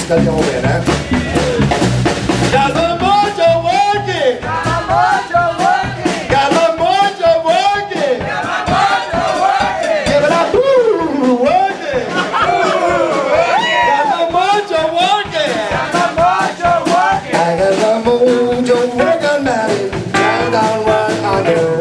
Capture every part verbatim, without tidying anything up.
scaldiamo bene, eh. Got the mojo working! Got the mojo working! Got the mojo working! Got the mojo working! Give it up, ooh, working! Got the mojo working! Got the mojo working! I got the mojo working, man. Down, down, what I do.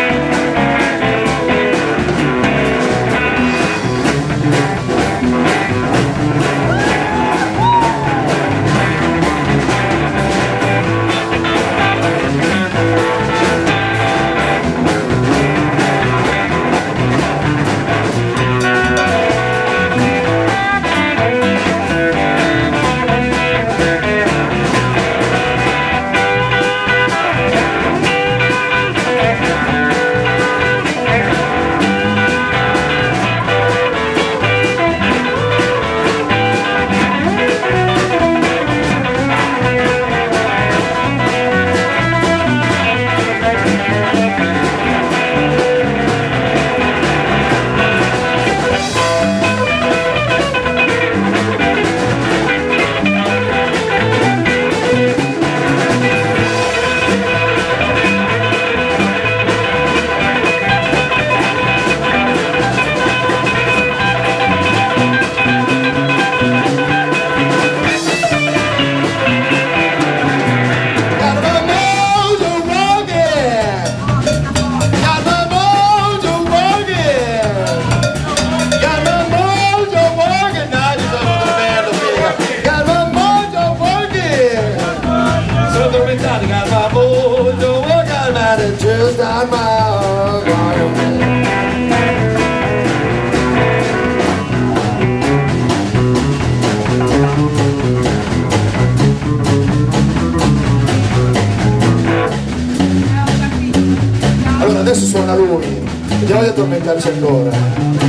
Allora adesso suona lui, vediamo di addormentarci ancora.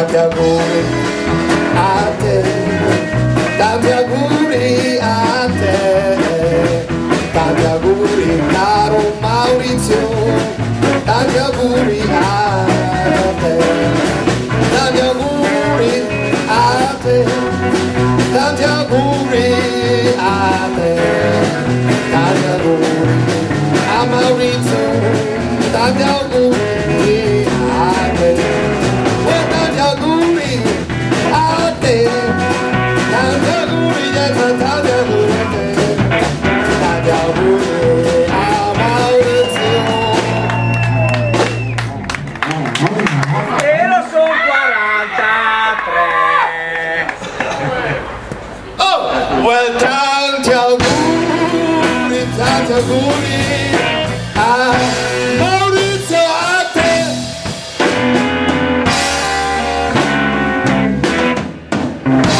tanti auguri a te, tanti auguri a te, tanti auguri caro Maurizio, tanti auguri a te, tanti auguri a te, tanti auguri a te, tanti auguri a Maurizio, tanti auguri a te, oh, tanti auguri a te, tanti auguri, yes, tanti auguri a te, tanti auguri a Maurizio. E lo sono quarantatré. Oh, well, tanti auguri, tanti auguri a Maurizio, a te.